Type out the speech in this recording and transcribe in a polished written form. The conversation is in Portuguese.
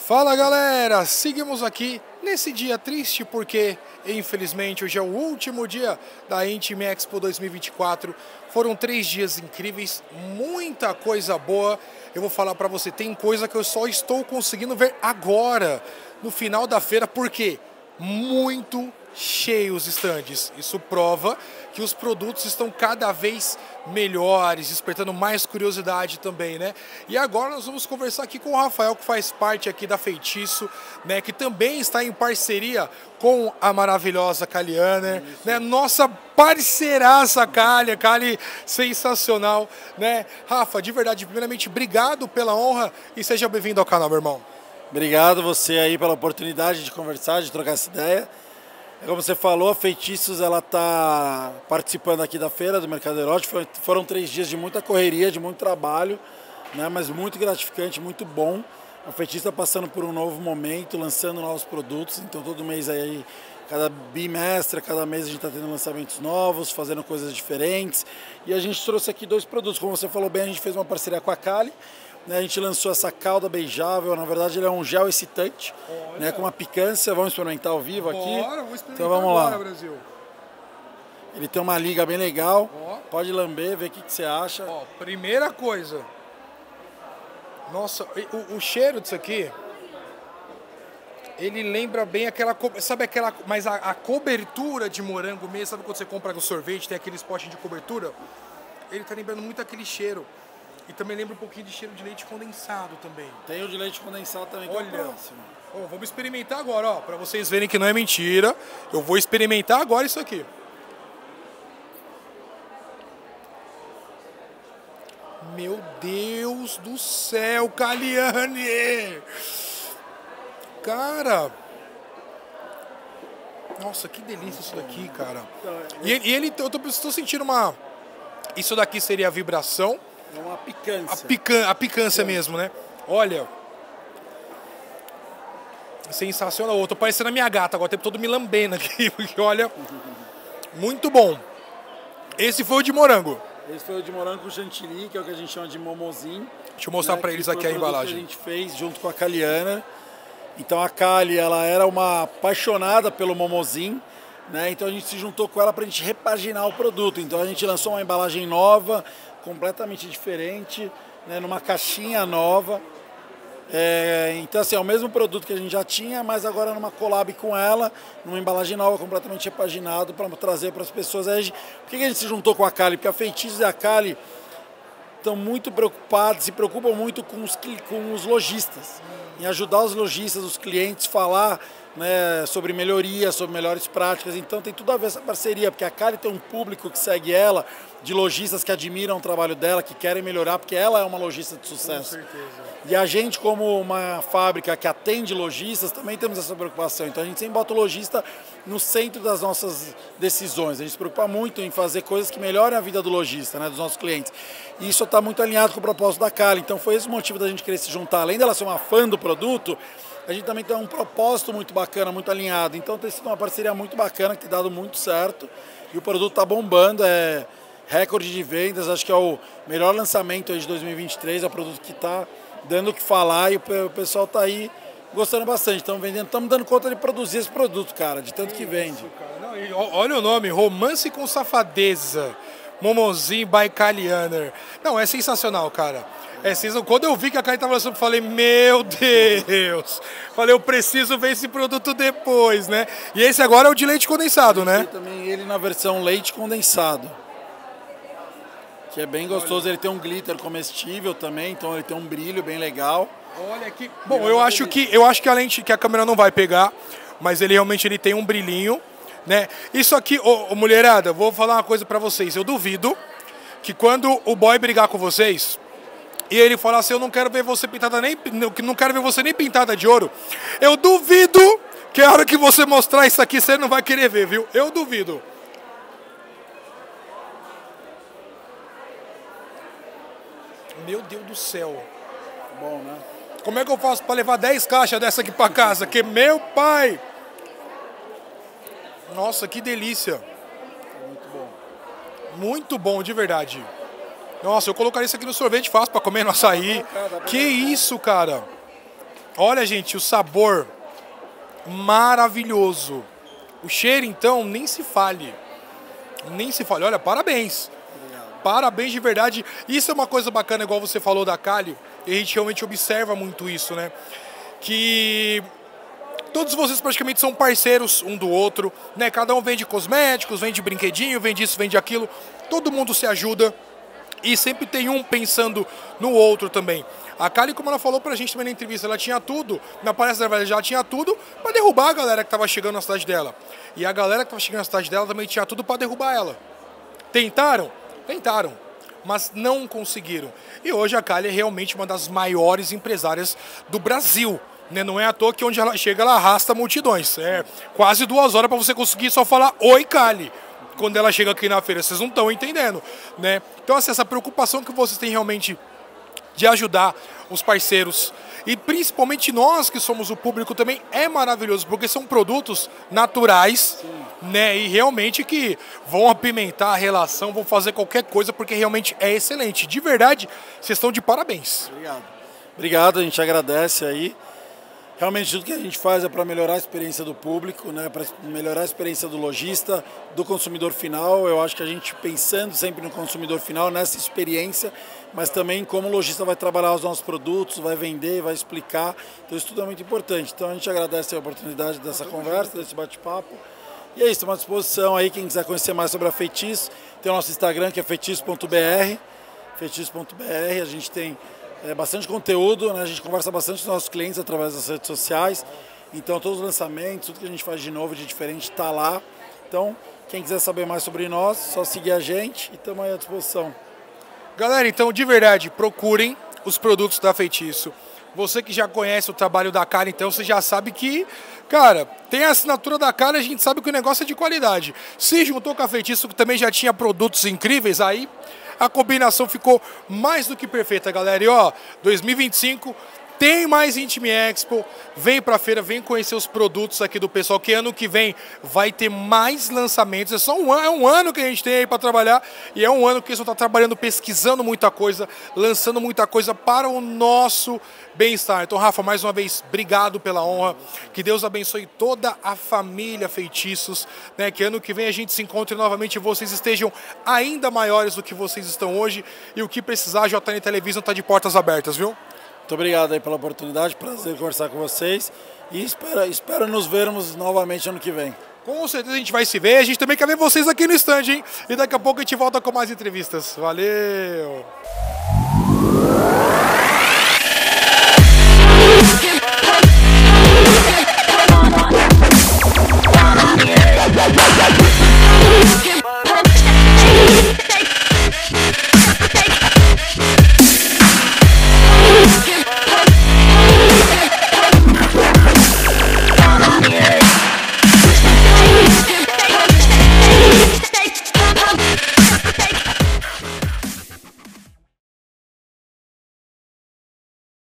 Fala galera, seguimos aqui nesse dia triste porque infelizmente hoje é o último dia da Intime Expo 2024. Foram 3 dias incríveis, muita coisa boa. Eu vou falar pra você, tem coisa que eu só estou conseguindo ver agora, no final da feira, porque muito cheio os estandes. Isso prova que os produtos estão cada vez melhores, despertando mais curiosidade também, né? E agora nós vamos conversar aqui com o Rafael, que faz parte aqui da Feitiço, né? Que também está em parceria com a maravilhosa Kalianer, né? Nossa parceiraça Kali, sensacional, né? Rafa, de verdade, primeiramente, obrigado pela honra e seja bem-vindo ao canal, meu irmão. Obrigado você aí pela oportunidade de conversar, de trocar essa ideia. Como você falou, a Feitiços ela está participando aqui da feira do Mercado Erótico. Foram 3 dias de muita correria, de muito trabalho, né? Mas muito gratificante, muito bom. A Feitiços está passando por um novo momento, lançando novos produtos. Então todo mês aí, cada bimestre, cada mês a gente está tendo lançamentos novos, fazendo coisas diferentes. E a gente trouxe aqui 2 produtos. Como você falou bem, a gente fez uma parceria com a Kali. A gente lançou essa cauda beijável, na verdade ele é um gel excitante, né, com uma picância. Vamos experimentar ao vivo aqui? Bora, vou experimentar então vamos agora, lá. Brasil. Ele tem uma liga bem legal, Ó. pode lamber, ver o que você acha. Ó, primeira coisa. Nossa, o cheiro disso aqui, ele lembra bem aquela, sabe aquela, mas a cobertura de morango mesmo, sabe quando você compra no sorvete, tem aqueles potes de cobertura? Ele tá lembrando muito aquele cheiro. E também lembra um pouquinho de cheiro de leite condensado também. Tem o de leite condensado também, que olha, é o próximo. Ó, vamos experimentar agora, ó, pra vocês verem que não é mentira. Eu vou experimentar agora isso aqui. Meu Deus do céu, Kalianer! Cara! Nossa, que delícia isso daqui, cara. E ele eu tô sentindo uma... Isso daqui seria a vibração. É uma picância. A picância mesmo, né? Olha. Sensacional. Eu tô parecendo a minha gata agora, o tempo todo me lambendo aqui, porque olha. Muito bom. Esse foi o de morango. Esse foi o de morango com chantilly, que é o que a gente chama de momozinho. Deixa eu mostrar pra eles aqui a embalagem. Que a gente fez junto com a Kalianer. Então a Kali, ela era uma apaixonada pelo momozinho, né? Então a gente se juntou com ela pra gente repaginar o produto. Então a gente lançou uma embalagem nova, completamente diferente, né, numa caixinha nova. Então assim, é o mesmo produto que a gente já tinha, mas agora numa collab com ela, numa embalagem nova, completamente repaginado, para trazer para as pessoas. Por que a gente se juntou com a Kali? Porque a Feitiços e a Kali estão muito preocupados, se preocupam muito com os lojistas, em ajudar os lojistas, os clientes, falar, né, sobre melhorias, sobre melhores práticas. Então tem tudo a ver essa parceria, porque a Kali tem um público que segue ela, de lojistas que admiram o trabalho dela, que querem melhorar, porque ela é uma lojista de sucesso. Com certeza. E a gente, como uma fábrica que atende lojistas, também temos essa preocupação. Então a gente sempre bota o lojista no centro das nossas decisões. A gente se preocupa muito em fazer coisas que melhorem a vida do lojista, né, dos nossos clientes. E isso está muito alinhado com o propósito da Kali. Então foi esse o motivo da gente querer se juntar. Além dela ser uma fã do produto, a gente também tem um propósito muito bacana, muito alinhado. Então tem sido uma parceria muito bacana, que tem dado muito certo. E o produto está bombando, é recorde de vendas. Acho que é o melhor lançamento aí de 2023. É um produto que está dando o que falar e o pessoal está aí gostando bastante. Estamos vendendo, estamos dando conta de produzir esse produto, cara, de tanto que vende. Isso, não, olha o nome, Romance com Safadeza. Momozinho by Kalianer. Não, é sensacional, cara. Quando eu vi que a Kali tava lançando, eu falei, meu Deus. Falei, eu preciso ver esse produto depois, né? E esse agora é o de leite condensado, né? E também ele na versão leite condensado, que é bem gostoso. Ele tem um glitter comestível também, então ele tem um brilho bem legal. Olha aqui. Bom, eu acho que além de que a câmera não vai pegar, mas ele realmente tem um brilhinho, né? Isso aqui, mulherada, vou falar uma coisa pra vocês. Eu duvido que quando o boy brigar com vocês e ele falar assim, eu não quero ver você pintada não quero ver você nem pintada de ouro, eu duvido que a hora que você mostrar isso aqui você não vai querer ver, viu? Eu duvido. Meu Deus do céu. Bom, né? Como é que eu faço pra levar 10 caixas dessa aqui pra casa? Que meu pai! Nossa, que delícia. Muito bom. Muito bom, de verdade. Nossa, eu colocaria isso aqui no sorvete fácil pra comer no açaí. Que isso, cara? Olha, gente, o sabor maravilhoso. O cheiro, então, nem se fale. Nem se fale. Olha, parabéns. Obrigado. Parabéns de verdade. Isso é uma coisa bacana, igual você falou da Kali, e a gente realmente observa muito isso, né? Que todos vocês praticamente são parceiros um do outro, né? Cada um vende cosméticos, vende brinquedinho, vende isso, vende aquilo. Todo mundo se ajuda e sempre tem um pensando no outro também. A Kali, como ela falou pra gente também na entrevista, ela tinha tudo, na palestra dela já tinha tudo pra derrubar a galera que tava chegando na cidade dela. E a galera que tava chegando na cidade dela também tinha tudo pra derrubar ela. Tentaram? Tentaram, mas não conseguiram. E hoje a Kali é realmente uma das maiores empresárias do Brasil. Né? Não é à toa que onde ela chega, ela arrasta multidões. É quase 2 horas para você conseguir só falar oi, Kali, quando ela chega aqui na feira. Vocês não estão entendendo, né? Então, assim, essa preocupação que vocês têm realmente de ajudar os parceiros e principalmente nós que somos o público também é maravilhoso, porque são produtos naturais, né? E realmente que vão apimentar a relação, vão fazer qualquer coisa, porque realmente é excelente. De verdade, vocês estão de parabéns. Obrigado. Obrigado, a gente agradece aí. Realmente tudo que a gente faz é para melhorar a experiência do público, né? Para melhorar a experiência do lojista, do consumidor final. Eu acho que a gente pensando sempre no consumidor final, nessa experiência, mas também como o lojista vai trabalhar os nossos produtos, vai vender, vai explicar. Então isso tudo é muito importante. Então a gente agradece a oportunidade dessa conversa, desse bate-papo. E é isso, estamos à disposição aí, quem quiser conhecer mais sobre a Feitiço, tem o nosso Instagram que é feitiço.br, feitiço.br, a gente tem bastante conteúdo, né? A gente conversa bastante com os nossos clientes através das redes sociais. Então todos os lançamentos, tudo que a gente faz de novo, de diferente, está lá. Então, quem quiser saber mais sobre nós, só seguir a gente e estamos aí à disposição. Galera, então de verdade, procurem os produtos da Feitiço. Você que já conhece o trabalho da Kali, então você já sabe que, cara, tem a assinatura da Kali, a gente sabe que o negócio é de qualidade. Se juntou com a Feitiço, que também já tinha produtos incríveis, aí a combinação ficou mais do que perfeita, galera. E ó, 2025 tem mais Intime Expo, vem pra feira, vem conhecer os produtos aqui do pessoal, que ano que vem vai ter mais lançamentos. É só um ano que a gente tem aí pra trabalhar, e é um ano que eles vão estar trabalhando, pesquisando muita coisa, lançando muita coisa para o nosso bem-estar. Então, Rafa, mais uma vez, obrigado pela honra, que Deus abençoe toda a família Feitiços, né? Que ano que vem a gente se encontre novamente e vocês estejam ainda maiores do que vocês estão hoje, e o que precisar, a JN Televisão tá de portas abertas, viu? Muito obrigado aí pela oportunidade, prazer conversar com vocês e espero nos vermos novamente ano que vem. Com certeza a gente vai se ver, a gente também quer ver vocês aqui no stand, hein? E daqui a pouco a gente volta com mais entrevistas. Valeu!